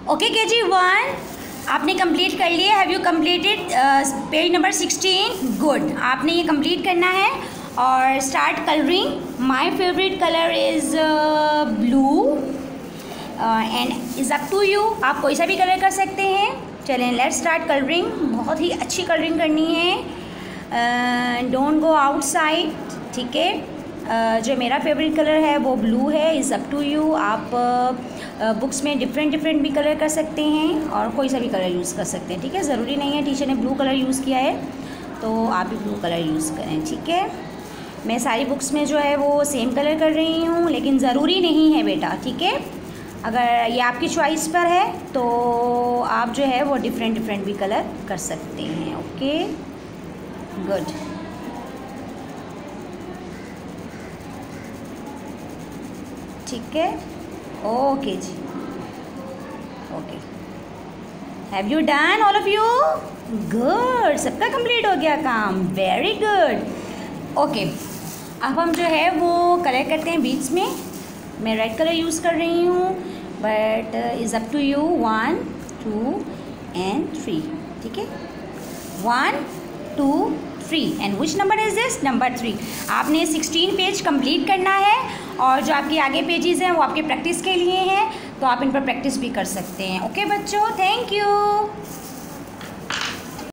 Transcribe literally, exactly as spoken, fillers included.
Okay के जी one आपने complete कर लिया। Have you completed page number sixteen? Good, आपने ये कंप्लीट करना है और start colouring. My favourite colour is blue and is up to you, आप कोई सा भी कलर कर सकते हैं। चलें लेट्स स्टार्ट कलरिंग। बहुत ही अच्छी कलरिंग करनी है, डोंट गो आउटसाइड, ठीक है। uh, जो मेरा फेवरेट कलर है वो ब्लू है, इज़ अप टू यू। आप बुक्स uh, में डिफरेंट डिफरेंट भी कलर कर सकते हैं और कोई सा भी कलर यूज़ कर सकते हैं, ठीक है। ज़रूरी नहीं है टीचर ने ब्लू कलर यूज़ किया है तो आप भी ब्लू कलर यूज़ करें, ठीक है। मैं सारी बुक्स में जो है वो सेम कलर कर रही हूँ, लेकिन ज़रूरी नहीं है बेटा, ठीक है। अगर ये आपकी चॉइस पर है तो आप जो है वो डिफरेंट डिफरेंट भी कलर कर सकते हैं। Okay good. ठीक है, ओके जी, okay. Have you done all of you? Good, सबका कंप्लीट हो गया काम, वेरी गुड। ओके, अब हम जो है वो कलर करते हैं बीच में। मैं रेड कलर यूज़ कर रही हूँ, but is up to you. One two and three, ठीक है। One two three and which number is this? Number three. आपने सिक्सटीन पेज कंप्लीट करना है और जो आपके आगे पेजेस हैं वो आपके प्रैक्टिस के लिए हैं, तो आप इन पर प्रैक्टिस भी कर सकते हैं। ओके बच्चों, थैंक यू।